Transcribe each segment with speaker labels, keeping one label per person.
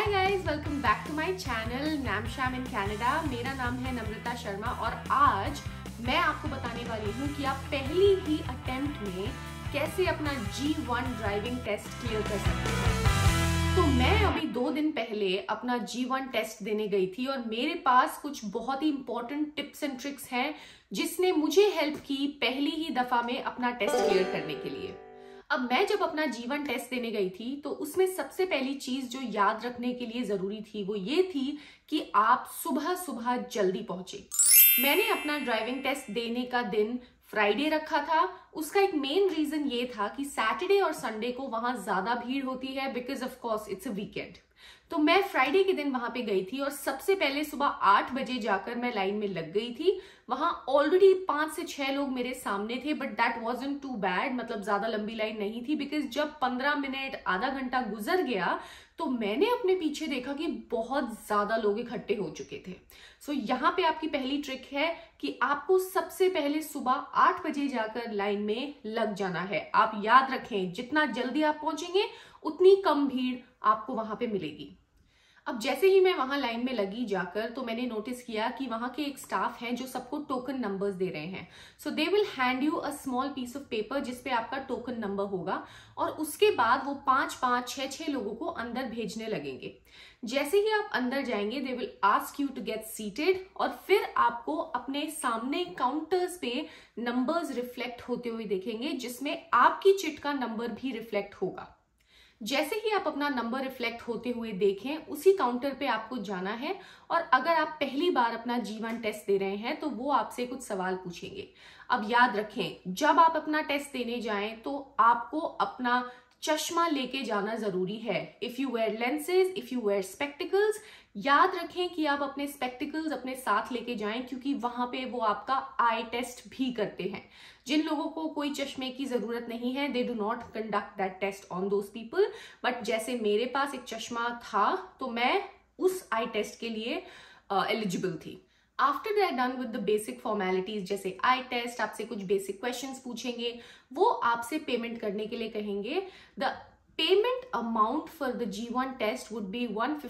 Speaker 1: Hi guys, welcome back to my channel Naamshaam in Canada. मेरा नाम है नम्रता शर्मा और आज मैं आपको बताने वाली हूँ कि आप पहली ही अटेम्प्ट में कैसे अपना G1 ड्राइविंग टेस्ट क्लियर कर सकते हैं। तो मैं अभी 2 दिन पहले अपना G1 टेस्ट देने गई थी और मेरे पास कुछ बहुत ही इंपॉर्टेंट टिप्स एंड ट्रिक्स हैं जिसने मुझे हेल्प की पहली ही दफा में अपना टेस्ट क्लियर करने के लिए। अब मैं जब अपना G1 टेस्ट देने गई थी तो उसमें सबसे पहली चीज जो याद रखने के लिए जरूरी थी वो ये थी कि आप सुबह सुबह जल्दी पहुंचे। मैंने अपना ड्राइविंग टेस्ट देने का दिन फ्राइडे रखा था। उसका एक मेन रीजन ये था कि सैटरडे और संडे को वहां ज्यादा भीड़ होती है because of course it's a weekend. तो मैं फ्राइडे के दिन वहां पे गई थी और सबसे पहले सुबह 8 बजे जाकर मैं लाइन में लग गई थी। वहां ऑलरेडी 5 से 6 लोग मेरे सामने थे but that wasn't too bad, मतलब ज्यादा लंबी लाइन नहीं थी बिकॉज जब 15 मिनट आधा घंटा गुजर गया तो मैंने अपने पीछे देखा कि बहुत ज्यादा लोग इकट्ठे हो चुके थे। सो यहाँ पे आपकी पहली ट्रिक है कि आपको सबसे पहले सुबह 8 बजे जाकर लाइन में लग जाना है। आप याद रखें, जितना जल्दी आप पहुंचेंगे उतनी कम भीड़ आपको वहां पे मिलेगी। अब जैसे ही मैं वहां लाइन में लगी जाकर तो मैंने नोटिस किया कि वहां के एक स्टाफ हैं जो सबको टोकन नंबर्स दे रहे हैं। So they will hand you a small piece of paper जिसपे आपका टोकन नंबर होगा और उसके बाद वो 5-5, 6-6 लोगों को अंदर भेजने लगेंगे। जैसे ही आप अंदर जाएंगे they will ask you to get seated और फिर आपको अपने सामने काउंटर्स पे नंबर्स रिफ्लेक्ट होते हुए देखेंगे जिसमें आपकी चिट का नंबर भी रिफ्लेक्ट होगा। जैसे ही आप अपना नंबर रिफ्लेक्ट होते हुए देखें उसी काउंटर पे आपको जाना है और अगर आप पहली बार अपना G1 टेस्ट दे रहे हैं तो वो आपसे कुछ सवाल पूछेंगे। अब याद रखें, जब आप अपना टेस्ट देने जाएं तो आपको अपना चश्मा लेके जाना जरूरी है। If you wear lenses, if you wear spectacles, याद रखें कि आप अपने स्पेक्टिकल्स अपने साथ लेके जाएं क्योंकि वहां पे वो आपका आई टेस्ट भी करते हैं। जिन लोगों को कोई चश्मे की जरूरत नहीं है they do not conduct that test on those people, but जैसे मेरे पास एक चश्मा था तो मैं उस आई टेस्ट के लिए एलिजिबल थी। After that done with the basic formalities जैसे आई टेस्ट, आपसे कुछ बेसिक क्वेश्चंस पूछेंगे, वो आपसे पेमेंट करने के लिए कहेंगे। The payment amount for the G1 test would be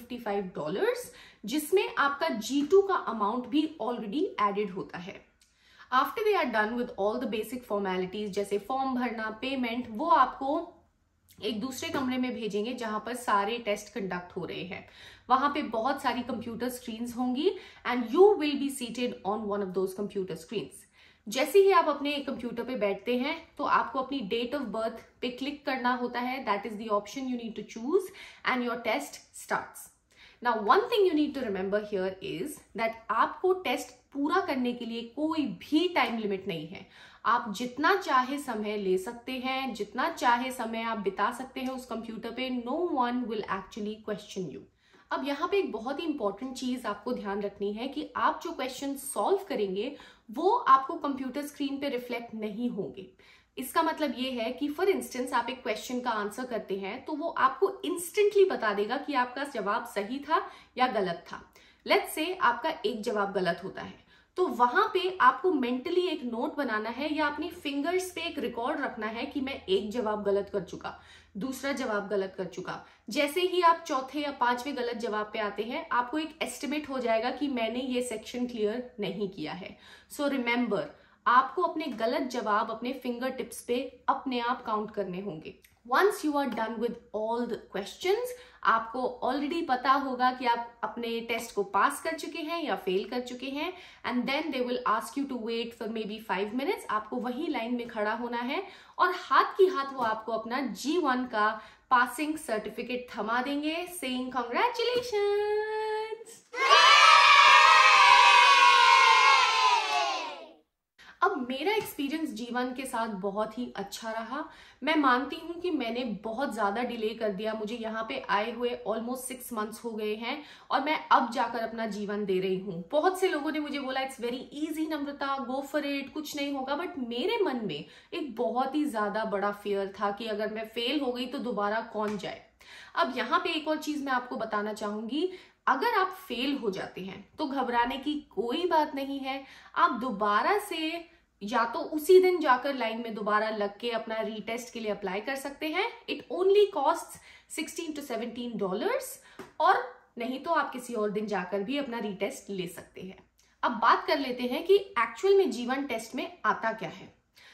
Speaker 1: $155 जिसमें आपका G2 का अमाउंट भी ऑलरेडी एडेड होता है। After they are done with all the basic formalities जैसे फॉर्म भरना, पेमेंट, वो आपको एक दूसरे कमरे में भेजेंगे जहां पर सारे टेस्ट कंडक्ट हो रहे हैं। वहां पे बहुत सारी कंप्यूटर स्क्रीन्स होंगी and you will be seated on one of those computer screens. जैसे ही आप अपने कंप्यूटर पे बैठते हैं तो आपको अपनी डेट ऑफ बर्थ पे क्लिक करना होता है। That is the option you need to choose and your test starts. Now one thing you need to remember here is that आपको टेस्ट पूरा करने के लिए कोई भी टाइम लिमिट नहीं है। आप जितना चाहे समय ले सकते हैं, जितना चाहे समय आप बिता सकते हैं उस कंप्यूटर पे। No one will actually question you। अब यहाँ पे एक बहुत ही इंपॉर्टेंट चीज आपको ध्यान रखनी है कि आप जो क्वेश्चन सॉल्व करेंगे वो आपको कंप्यूटर स्क्रीन पे रिफ्लेक्ट नहीं होंगे। इसका मतलब ये है कि फॉर इंस्टेंस आप एक क्वेश्चन का आंसर करते हैं तो वो आपको इंस्टेंटली बता देगा कि आपका जवाब सही था या गलत था। लेट्स से आपका एक जवाब गलत होता है तो वहां पे आपको मेंटली एक नोट बनाना है या अपनी फिंगर्स पे एक रिकॉर्ड रखना है कि मैं एक जवाब गलत कर चुका, दूसरा जवाब गलत कर चुका। जैसे ही आप चौथे या 5वें गलत जवाब पे आते हैं आपको एक एस्टिमेट हो जाएगा कि मैंने ये सेक्शन क्लियर नहीं किया है। सो रिमेंबर, आपको अपने गलत जवाब अपने फिंगर टिप्स पे अपने आप काउंट करने होंगे। Once you are done with all the questions, आपको ऑलरेडी पता होगा कि आप अपने टेस्ट को पास कर चुके हैं या फेल कर चुके हैं and then they will ask you to wait for maybe 5 minutes. आपको वही लाइन में खड़ा होना है और हाथ की हाथ वो आपको अपना G1 का पासिंग सर्टिफिकेट थमा देंगे सेइंग कांग्रेचुलेशंस। अब मेरा एक्सपीरियंस G1 के साथ बहुत ही अच्छा रहा। मैं मानती हूँ कि मैंने बहुत ज्यादा डिले कर दिया, मुझे यहाँ पे आए हुए ऑलमोस्ट 6 मंथ्स हो गए हैं और मैं अब जाकर अपना G1 दे रही हूँ। बहुत से लोगों ने मुझे बोला it's very easy Namrata, go for it, कुछ नहीं होगा, बट मेरे मन में एक बहुत ही ज्यादा बड़ा फियर था कि अगर मैं फेल हो गई तो दोबारा कौन जाए। अब यहाँ पे एक और चीज मैं आपको बताना चाहूंगी, अगर आप फेल हो जाते हैं तो घबराने की कोई बात नहीं है। आप दोबारा से या तो उसी दिन जाकर लाइन में दोबारा लग के अपना रीटेस्ट के लिए अप्लाई कर सकते हैं। इट ओनली कॉस्ट $16 to $17 और नहीं तो आप किसी और दिन जाकर भी अपना रीटेस्ट ले सकते हैं। अब बात कर लेते हैं कि एक्चुअल में G1 टेस्ट में आता क्या है।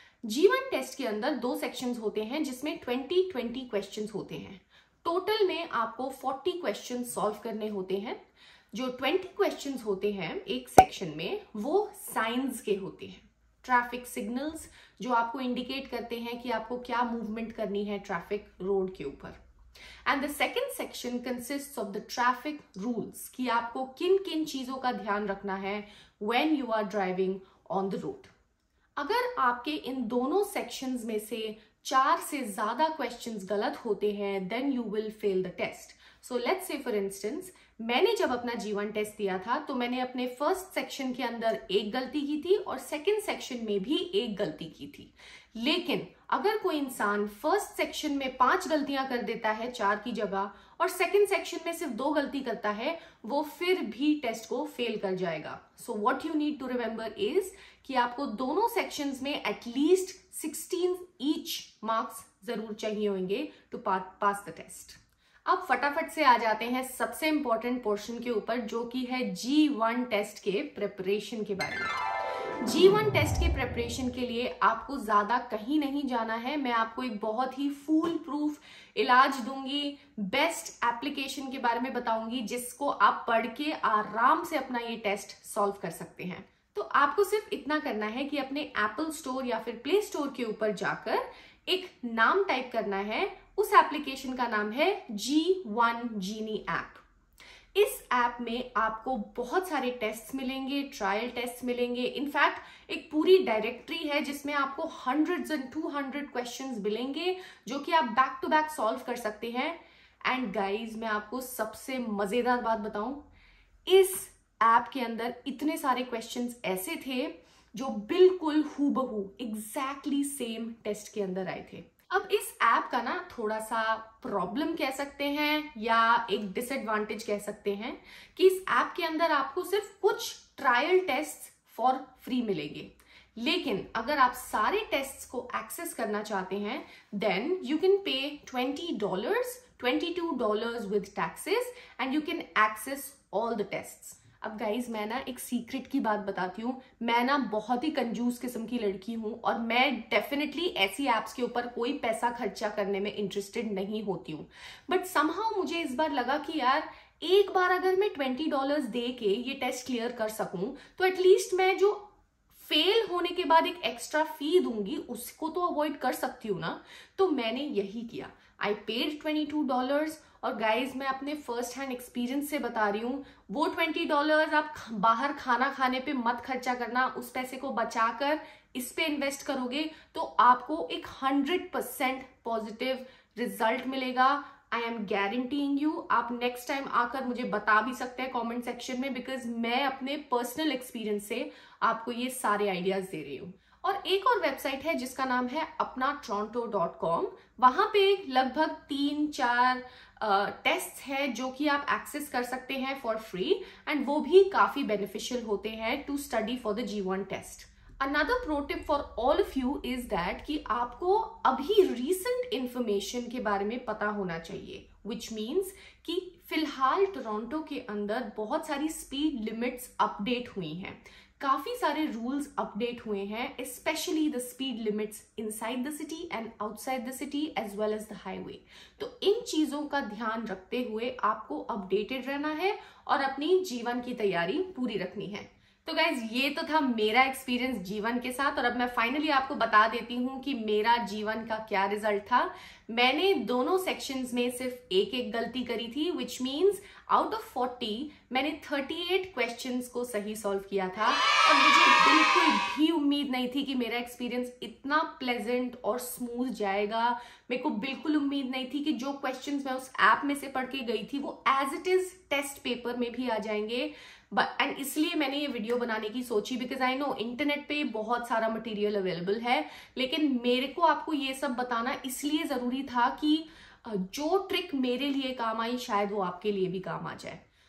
Speaker 1: G1 टेस्ट के अंदर 2 सेक्शंस होते हैं जिसमें 20 क्वेश्चंस होते हैं। टोटल में आपको 40 क्वेश्चन सॉल्व करने होते हैं। जो 20 क्वेश्चंस होते हैं एक सेक्शन में वो साइंस के होते हैं, ट्रैफिक सिग्नल्स जो आपको इंडिकेट करते हैं कि आपको क्या मूवमेंट करनी है ट्रैफिक रोड के ऊपर। And the second section consists of the traffic rules कि आपको किन किन चीजों का ध्यान रखना है when you are driving on the road. अगर आपके इन दोनों सेक्शंस में से 4 से ज्यादा क्वेश्चंस गलत होते हैं then you will fail the test. So let's say for instance मैंने जब अपना G1 टेस्ट दिया था तो मैंने अपने फर्स्ट सेक्शन के अंदर एक गलती की थी और सेकंड सेक्शन में भी एक गलती की थी। लेकिन अगर कोई इंसान फर्स्ट सेक्शन में 5 गलतियां कर देता है 4 की जगह और सेकंड सेक्शन में सिर्फ 2 गलती करता है, वो फिर भी टेस्ट को फेल कर जाएगा। So what you need to remember is कि आपको दोनों सेक्शंस में एटलीस्ट 16 ईच मार्क्स जरूर चाहिए होंगे टू पास द टेस्ट। अब फटाफट से आ जाते हैं सबसे इंपॉर्टेंट पोर्शन के ऊपर जो कि है G1 टेस्ट के प्रिपरेशन के बारे में। G1 टेस्ट के प्रिपरेशन के लिए आपको ज्यादा कहीं नहीं जाना है। मैं आपको एक बहुत ही फूल प्रूफ इलाज दूंगी, बेस्ट एप्लीकेशन के बारे में बताऊंगी जिसको आप पढ़ के आराम से अपना ये टेस्ट सॉल्व कर सकते हैं। तो आपको सिर्फ इतना करना है कि अपने एप्पल स्टोर या फिर प्ले स्टोर के ऊपर जाकर एक नाम टाइप करना है। उस एप्लीकेशन का नाम है G1 Genie ऐप। इस ऐप में आपको बहुत सारे टेस्ट मिलेंगे, ट्रायल टेस्ट मिलेंगे। इनफैक्ट एक पूरी डायरेक्टरी है जिसमें आपको 100 and 200 क्वेश्चंस मिलेंगे जो कि आप बैक टू बैक सॉल्व कर सकते हैं। एंड गाइज मैं आपको सबसे मजेदार बात बताऊं, इस ऐप के अंदर इतने सारे क्वेश्चंस ऐसे थे जो बिल्कुल हूबहू एग्जैक्टली सेम टेस्ट के अंदर आए थे। अब इस ऐप का ना थोड़ा सा प्रॉब्लम कह सकते हैं या एक डिसएडवांटेज कह सकते हैं कि इस ऐप के अंदर आपको सिर्फ कुछ ट्रायल टेस्ट फॉर फ्री मिलेंगे। लेकिन अगर आप सारे टेस्ट्स को एक्सेस करना चाहते हैं then you can pay $20, $22 with taxes and you can access all the tests. अब गाइज मैं ना एक सीक्रेट की बात बताती हूँ, मैं ना बहुत ही कंजूस किस्म की लड़की हूँ और मैं डेफिनेटली ऐसी एप्स के ऊपर कोई पैसा खर्चा करने में इंटरेस्टेड नहीं होती हूँ। बट समहाउ मुझे इस बार लगा कि यार एक बार अगर मैं $20 दे के ये टेस्ट क्लियर कर सकूं तो एटलीस्ट मैं जो फेल होने के बाद एक एक्स्ट्रा फी दूंगी उसको तो अवॉइड कर सकती हूँ ना। तो मैंने यही किया, आई पेड $22। और गाइज मैं अपने फर्स्ट हैंड एक्सपीरियंस से बता रही हूँ, वो $20 आप बाहर खाना खाने पे मत खर्चा करना, उस पैसे को बचाकर इस पे इन्वेस्ट करोगे तो आपको एक 100% पॉजिटिव रिजल्ट मिलेगा। I am guaranteeing you. आप नेक्स्ट टाइम आकर मुझे बता भी सकते हैं कमेंट सेक्शन में, बिकॉज मैं अपने पर्सनल एक्सपीरियंस से आपको ये सारे आइडियाज दे रही हूँ। और एक और वेबसाइट है जिसका नाम है apnatoronto.com। वहां पे लगभग 3-4 टेस्ट है जो कि आप एक्सेस कर सकते हैं फॉर फ्री एंड वो भी काफी बेनिफिशियल होते हैं to study for the G1 test. Another pro tip for all of you is that कि आपको अभी रीसेंट इंफॉर्मेशन के बारे में पता होना चाहिए, विच मीन्स कि फिलहाल टोरंटो के अंदर बहुत सारी स्पीड लिमिट्स अपडेट हुई हैं, काफी सारे रूल्स अपडेट हुए हैं, specially the speed limits inside the city and outside the city as well as the highway. तो इन चीजों का ध्यान रखते हुए आपको अपडेटेड रहना है और अपनी G1 की तैयारी पूरी रखनी है। तो गाइज ये तो था मेरा एक्सपीरियंस G1 के साथ और अब मैं फाइनली आपको बता देती हूँ कि मेरा G1 का क्या रिजल्ट था। मैंने दोनों सेक्शंस में सिर्फ एक गलती करी थी, विच मीन्स आउट ऑफ 40 मैंने 38 क्वेश्चंस को सही सॉल्व किया था और मुझे बिल्कुल भी उम्मीद नहीं थी कि मेरा एक्सपीरियंस इतना प्लेजेंट और स्मूथ जाएगा। मेरे को बिल्कुल उम्मीद नहीं थी कि जो क्वेश्चंस मैं उस ऐप में से पढ़ के गई थी वो as it is test paper में भी आ जाएंगे। एंड इसलिए मैंने ये वीडियो बनाने की सोची बिकॉज आई नो इंटरनेट पे बहुत सारा मटेरियल अवेलेबल है, लेकिन मेरे को आपको ये सब बताना इसलिए जरूरी था कि जो ट्रिक मेरे लिए काम आई शायद वो आपके लिए भी काम आ जाए।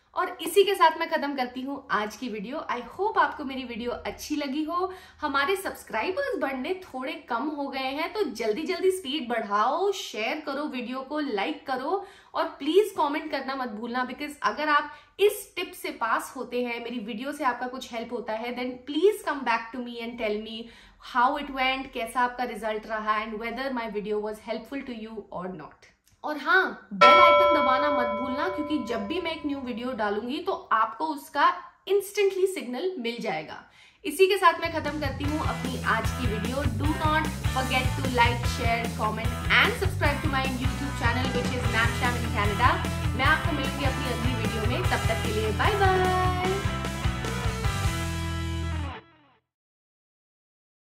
Speaker 1: और इसी के साथ मैं खत्म करती हूँ आज की वीडियो। आई होप आपको मेरी वीडियो अच्छी लगी हो। हमारे सब्सक्राइबर्स बढ़ने थोड़े कम हो गए हैं, तो जल्दी जल्दी स्पीड बढ़ाओ, शेयर करो वीडियो को, लाइक करो और प्लीज कमेंट करना मत भूलना, बिकॉज अगर आप इस टिप से पास होते हैं, मेरी वीडियो से आपका कुछ हेल्प होता है, then please come back to me and tell me how it went, कैसा आपका रिजल्ट रहा and whether my video was helpful to you और नॉट। और हाँ, बेल आइकन दबाना मत भूलना, क्योंकि जब भी मैं एक न्यू वीडियो डालूंगी तो आपको उसका इंस्टेंटली सिग्नल मिल जाएगा। इसी के साथ मैं खत्म करती हूँ अपनी आज की video. Do not forget to like, share, comment and subscribe to my YouTube channel which is Naamshaam in Canada. मैं आपको मिलूंगी अपनी अगली वीडियो में, तब तक के लिए बाय बाय।